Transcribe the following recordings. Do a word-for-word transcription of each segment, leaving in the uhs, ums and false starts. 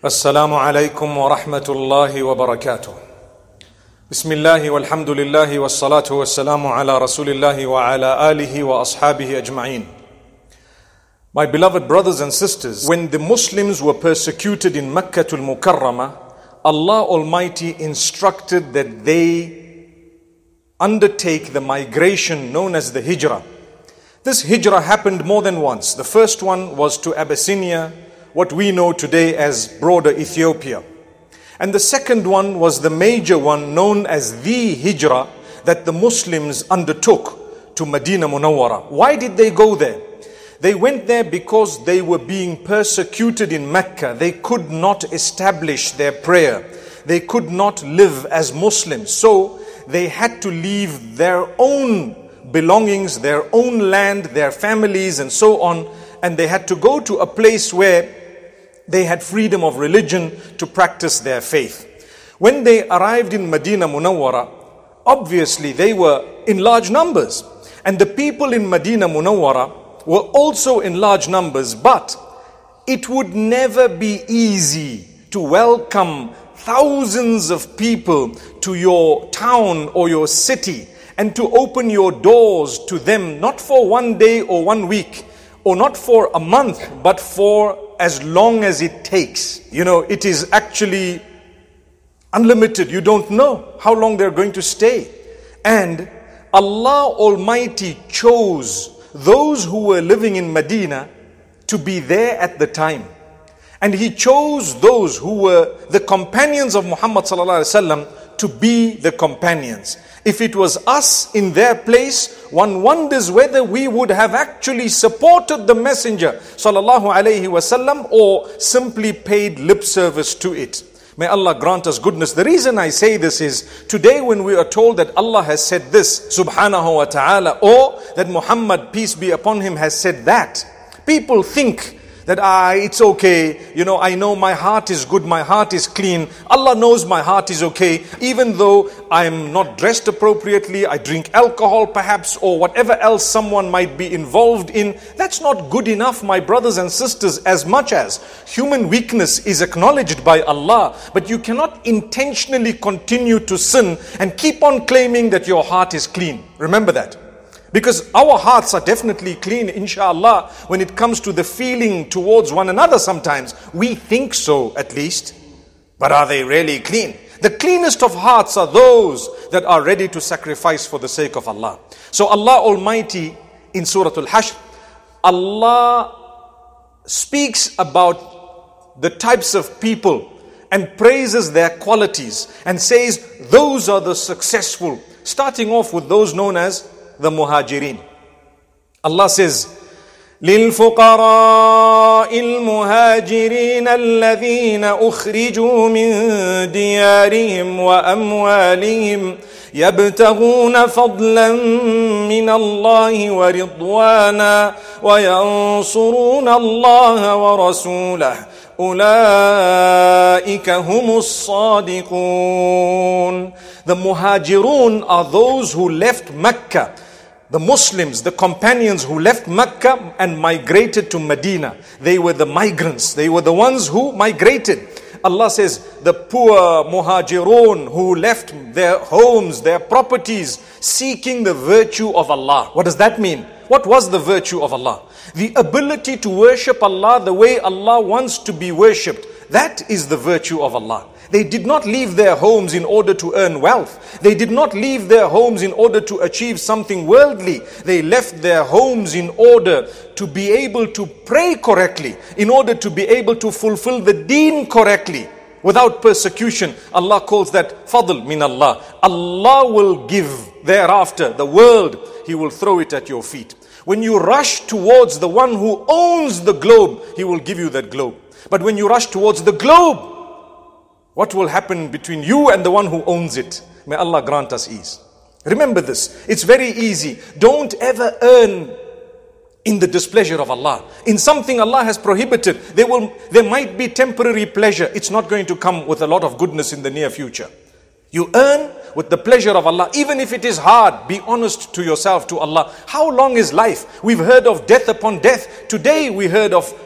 Assalamu alaikum wa rahmatullahi wa barakatuh. Bismillahi walhamdulillahi wa salatu wa salamu ala rasulillahi wa ala alihi wa ashabihi ajma'in. My beloved brothers and sisters, when the Muslims were persecuted in Makkah al-Mukarramah, Allah Almighty instructed that they undertake the migration known as the Hijrah. This Hijrah happened more than once. The first one was to Abyssinia, what we know today as broader Ethiopia. And the second one was the major one known as the Hijrah that the Muslims undertook to Medina Munawwara. Why did they go there? They went there because they were being persecuted in Mecca. They could not establish their prayer. They could not live as Muslims. So they had to leave their own belongings, their own land, their families and so on. And they had to go to a place where they had freedom of religion to practice their faith. When they arrived in Medina Munawwara, obviously they were in large numbers. And the people in Medina Munawwara were also in large numbers. But it would never be easy to welcome thousands of people to your town or your city and to open your doors to them, not for one day or one week, or not for a month, but for as long as it takes. You know, it is actually unlimited. You don't know how long they're going to stay. And Allah Almighty chose those who were living in Medina to be there at the time. And He chose those who were the companions of Muhammad sallallahu alaihi wasallam to be the companions. If it was us in their place, one wonders whether we would have actually supported the Messenger sallallahu alaihi wasallam or simply paid lip service to it. May Allah grant us goodness. The reason I say this is, today when we are told that Allah has said this, subhanahu wa ta'ala, or that Muhammad, peace be upon him, has said that, people think that ah, it's okay, you know, I know my heart is good, my heart is clean, Allah knows my heart is okay, even though I'm not dressed appropriately, I drink alcohol perhaps, or whatever else someone might be involved in. That's not good enough, my brothers and sisters, as much as human weakness is acknowledged by Allah. But you cannot intentionally continue to sin and keep on claiming that your heart is clean. Remember that. Because our hearts are definitely clean, inshallah, when it comes to the feeling towards one another sometimes. We think so, at least. But are they really clean? The cleanest of hearts are those that are ready to sacrifice for the sake of Allah. So Allah Almighty in Surah Al-Hashr, Allah speaks about the types of people and praises their qualities and says those are the successful. Starting off with those known as the Muhajirin. Allah says, لِلْفُقَرَاءِ الْمُهَاجِرِينَ الَّذِينَ أُخْرِجُوا مِنْ دِيَارِهِمْ وَأَمْوَالِهِمْ يَبْتَغُونَ فَضْلًا مِنَ اللَّهِ وَرِضْوَانًا وَيَنْصُرُونَ اللَّهَ وَرَسُولَهُ أُولَئِكَ هُمُ الصَّادِقُونَ. The Muhajirun are those who left Mecca. The Muslims, the companions who left Mecca and migrated to Medina. They were the migrants. They were the ones who migrated. Allah says, the poor Muhajirun who left their homes, their properties, seeking the virtue of Allah. What does that mean? What was the virtue of Allah? The ability to worship Allah the way Allah wants to be worshipped. That is the virtue of Allah. They did not leave their homes in order to earn wealth. They did not leave their homes in order to achieve something worldly. They left their homes in order to be able to pray correctly, in order to be able to fulfill the deen correctly, without persecution. Allah calls that fadl min Allah. Allah will give thereafter the world. He will throw it at your feet. When you rush towards the one who owns the globe, He will give you that globe. But when you rush towards the globe, what will happen between you and the one who owns it? May Allah grant us ease. Remember this. It's very easy. Don't ever earn in the displeasure of Allah. In something Allah has prohibited, there will, there might be temporary pleasure. It's not going to come with a lot of goodness in the near future. You earn with the pleasure of Allah. Even if it is hard, be honest to yourself, to Allah. How long is life? We've heard of death upon death. Today we heard of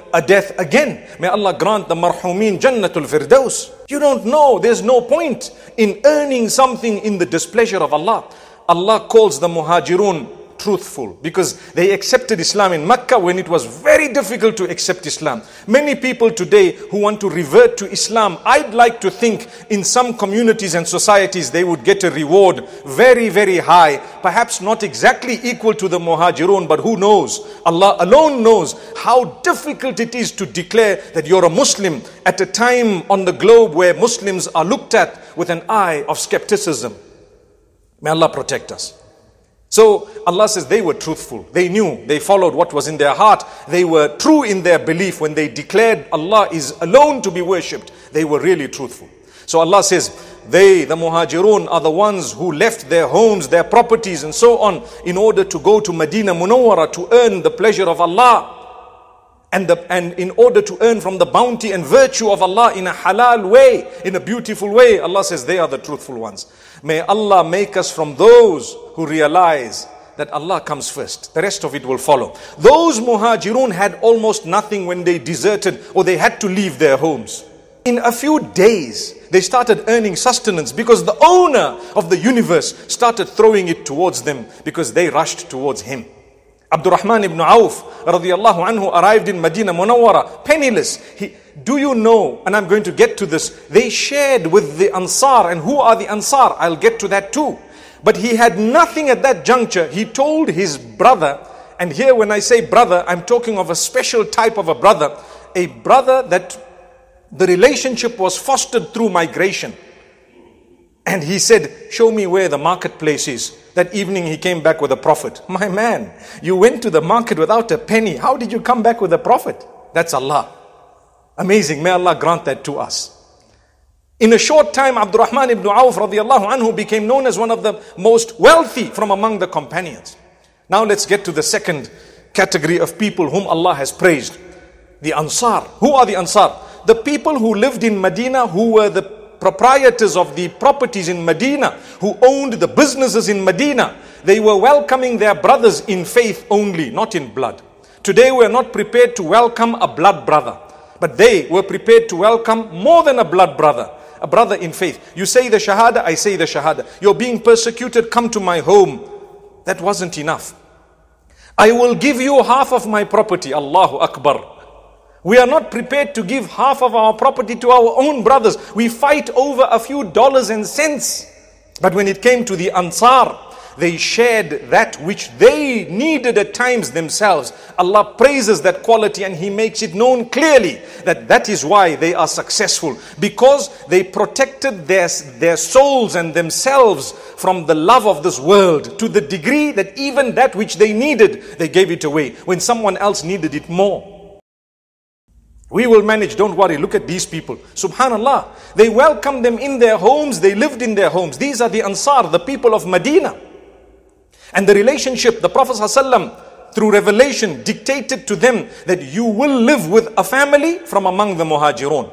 a death again. May Allah grant the marhumin Jannatul Firdaus. You don't know, there's no point in earning something in the displeasure of Allah. Allah calls the Muhajirun truthful because they accepted Islam in Mecca when it was very difficult to accept Islam. Many people today who want to revert to Islam, I'd like to think in some communities and societies they would get a reward very, very high. Perhaps not exactly equal to the Muhajirun, but who knows? Allah alone knows how difficult it is to declare that you're a Muslim at a time on the globe where Muslims are looked at with an eye of skepticism. May Allah protect us. So Allah says they were truthful. They knew, they followed what was in their heart. They were true in their belief when they declared Allah is alone to be worshipped. They were really truthful. So Allah says they, the Muhajirun, are the ones who left their homes, their properties and so on in order to go to Medina Munawwara to earn the pleasure of Allah. And, the, and in order to earn from the bounty and virtue of Allah in a halal way, in a beautiful way, Allah says they are the truthful ones. May Allah make us from those who realize that Allah comes first. The rest of it will follow. Those Muhajirun had almost nothing when they deserted or they had to leave their homes. In a few days, they started earning sustenance because the owner of the universe started throwing it towards them because they rushed towards him. Abdurrahman ibn Auf radiyallahu anhu arrived in Medina Munawwara penniless. He, do you know, and I'm going to get to this, they shared with the Ansar. And who are the Ansar? I'll get to that too. But he had nothing at that juncture. He told his brother, and here when I say brother, I'm talking of a special type of a brother, a brother that the relationship was fostered through migration. And he said, show me where the marketplace is. That evening he came back with a profit. My man, you went to the market without a penny. How did you come back with a profit? That's Allah. Amazing. May Allah grant that to us. In a short time, Abdurrahman ibn Auf radiallahu anhu became known as one of the most wealthy from among the companions. Now let's get to the second category of people whom Allah has praised. The Ansar. Who are the Ansar? The people who lived in Medina, who were the proprietors of the properties in Medina, who owned the businesses in Medina. They were welcoming their brothers in faith only, not in blood. Today we are not prepared to welcome a blood brother, but they were prepared to welcome more than a blood brother, a brother in faith. You say the Shahada, I say the Shahada. You're being persecuted, come to my home. That wasn't enough. I will give you half of my property. Allahu Akbar. We are not prepared to give half of our property to our own brothers. We fight over a few dollars and cents. But when it came to the Ansar, they shared that which they needed at times themselves. Allah praises that quality and He makes it known clearly that that is why they are successful. Because they protected their, their souls and themselves from the love of this world to the degree that even that which they needed, they gave it away when someone else needed it more. We will manage, don't worry. Look at these people. Subhanallah. They welcomed them in their homes. They lived in their homes. These are the Ansar, the people of Medina. And the relationship, the Prophet ﷺ, through revelation, dictated to them that you will live with a family from among the Muhajirun.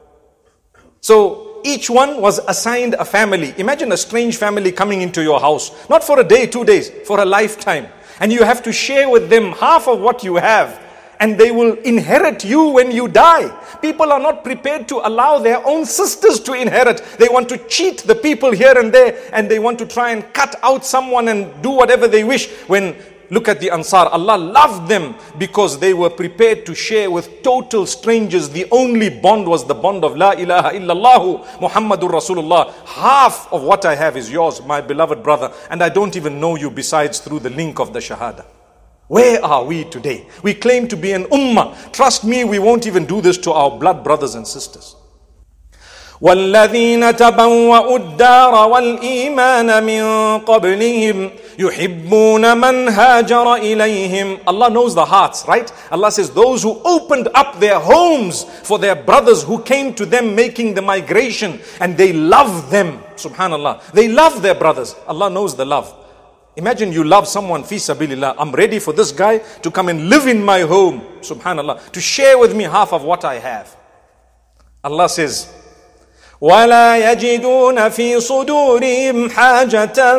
So each one was assigned a family. Imagine a strange family coming into your house. Not for a day, two days, for a lifetime. And you have to share with them half of what you have. And they will inherit you when you die. People are not prepared to allow their own sisters to inherit. They want to cheat the people here and there, and they want to try and cut out someone and do whatever they wish. When, look at the Ansar, Allah loved them because they were prepared to share with total strangers. The only bond was the bond of La ilaha illallah Muhammadur Rasulullah. Half of what I have is yours, my beloved brother, and I don't even know you besides through the link of the Shahada. Where are we today? We claim to be an ummah. Trust me, we won't even do this to our blood brothers and sisters. وَالَّذِينَ تَبَوَّأُوا الدَّارَ وَالْإِيمَانَ مِنْ قَبْلِهِمْ يُحِبُّونَ مَنْ هَاجَرَ إِلَيْهِمْ. Allah knows the hearts, right? Allah says those who opened up their homes for their brothers who came to them making the migration, and they love them. Subhanallah. They love their brothers. Allah knows the love. Imagine you love someone, fi sabilillah. I'm ready for this guy to come and live in my home. Subhanallah. To share with me half of what I have. Allah says, وَلَا يَجِدُونَ فِي صُدُورِهِمْ حَاجَةً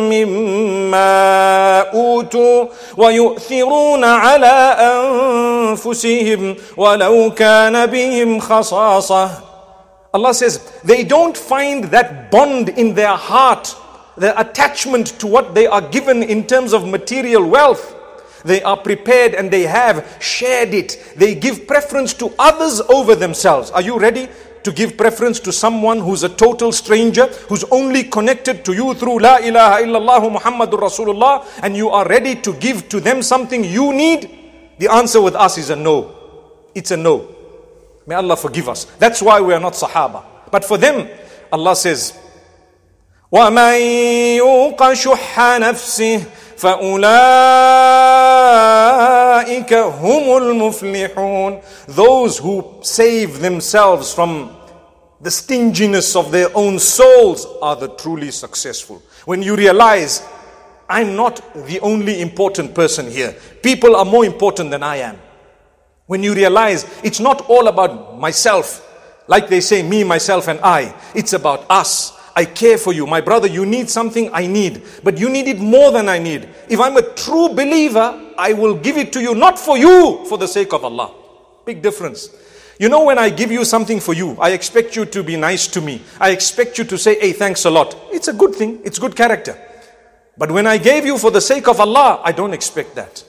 مِّمَّا أُوتُوا وَيُؤْثِرُونَ عَلَىٰ أَنفُسِهِمْ وَلَوْ كَانَ بِهِمْ خَصَاصَةٌ. Allah says, they don't find that bond in their heart, the attachment to what they are given in terms of material wealth. They are prepared and they have shared it. They give preference to others over themselves. Are you ready to give preference to someone who's a total stranger, who's only connected to you through La ilaha illallah Muhammadur Rasulullah, and you are ready to give to them something you need? The answer with us is a no. It's a no. May Allah forgive us. That's why we are not Sahaba. But for them, Allah says, وَمَنْ يُوقَ شُحَّ نَفْسِهِ فَأُولَٰئِكَ هُمُ الْمُفْلِحُونَ. Those who save themselves from the stinginess of their own souls are the truly successful. When you realize, I'm not the only important person here. People are more important than I am. When you realize it's not all about myself, like they say, me, myself and I. It's about us. I care for you. My brother, you need something, I need. But you need it more than I need. If I'm a true believer, I will give it to you, not for you, for the sake of Allah. Big difference. You know, when I give you something for you, I expect you to be nice to me. I expect you to say, hey, thanks a lot. It's a good thing. It's good character. But when I gave you for the sake of Allah, I don't expect that.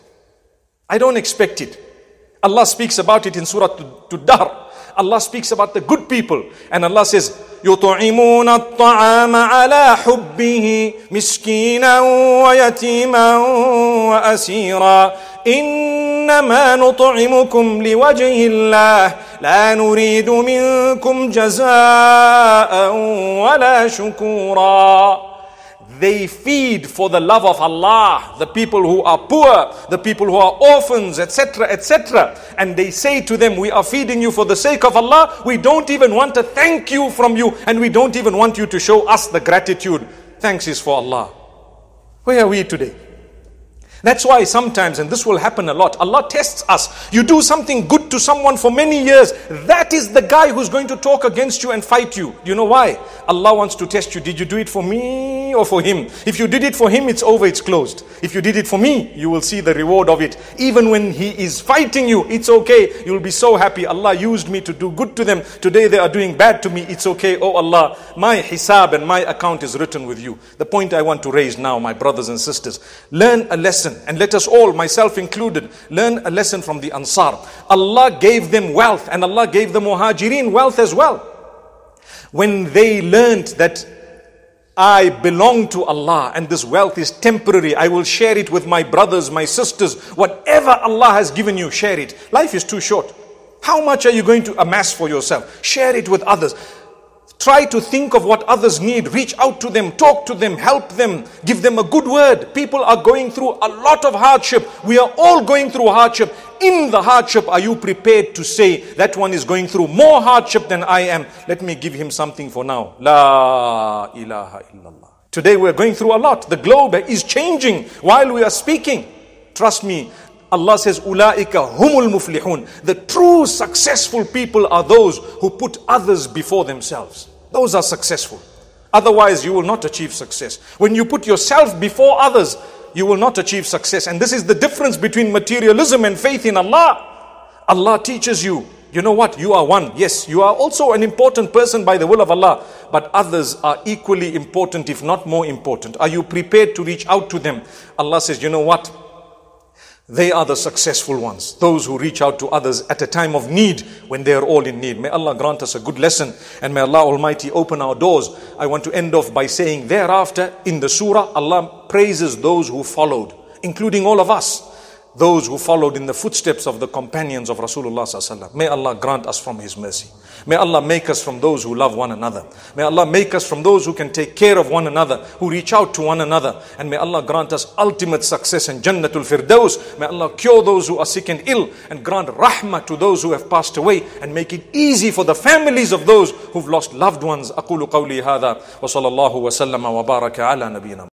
I don't expect it. Allah speaks about it in Surah Ad-Dahr. Allah speaks about the good people. And Allah says, يُطْعِمُونَ الطَّعَامَ عَلَى حُبِّهِ مِسْكِينًا وَيَتِيمًا وَأَسِيرًا إِنَّمَا نُطْعِمُكُمْ لِوَجْهِ اللَّهِ لَا نُرِيدُ مِنكُمْ جَزَاءً وَلَا شُكُورًا. They feed for the love of Allah, the people who are poor, the people who are orphans, et cetera, et cetera. And they say to them, we are feeding you for the sake of Allah. We don't even want to thank you from you, and we don't even want you to show us the gratitude. Thanks is for Allah. Where are we today? That's why sometimes, and this will happen a lot, Allah tests us. You do something good to someone for many years, that is the guy who's going to talk against you and fight you. You know why? Allah wants to test you. Did you do it for me or for him? If you did it for him, it's over, it's closed. If you did it for me, you will see the reward of it. Even when he is fighting you, it's okay. You'll be so happy. Allah used me to do good to them. Today they are doing bad to me. It's okay. Oh Allah, my hisab and my account is written with you. The point I want to raise now, my brothers and sisters, learn a lesson. And let us all, myself included, learn a lesson from the Ansar. Allah gave them wealth, and Allah gave the Muhajirin wealth as well. When they learned that I belong to Allah and this wealth is temporary, I will share it with my brothers, my sisters. Whatever Allah has given you, share it. Life is too short. How much are you going to amass for yourself? Share it with others. Try to think of what others need. Reach out to them, talk to them, help them, give them a good word. People are going through a lot of hardship. We are all going through hardship. In the hardship, are you prepared to say, that one is going through more hardship than I am? Let me give him something for now. La ilaha illallah. Today we are going through a lot. The globe is changing while we are speaking. Trust me. Allah says, Ulaika humul muflihun. The true successful people are those who put others before themselves. Those are successful. Otherwise, you will not achieve success. When you put yourself before others, you will not achieve success. And this is the difference between materialism and faith in Allah. Allah teaches you, you know what? You are one. Yes, you are also an important person by the will of Allah. But others are equally important, if not more important. Are you prepared to reach out to them? Allah says, you know what? They are the successful ones. Those who reach out to others at a time of need, when they are all in need. May Allah grant us a good lesson, and may Allah Almighty open our doors. I want to end off by saying, thereafter in the surah, Allah praises those who followed, including all of us. Those who followed in the footsteps of the companions of Rasulullah sallallahu alaihi wasallam. May Allah grant us from His mercy. May Allah make us from those who love one another. May Allah make us from those who can take care of one another, who reach out to one another. And may Allah grant us ultimate success in Jannatul Firdaus. May Allah cure those who are sick and ill, and grant rahmah to those who have passed away, and make it easy for the families of those who've lost loved ones. Aqulu qawli hadha wa sallallahu wa sallama wa baraka ala nabiyyina.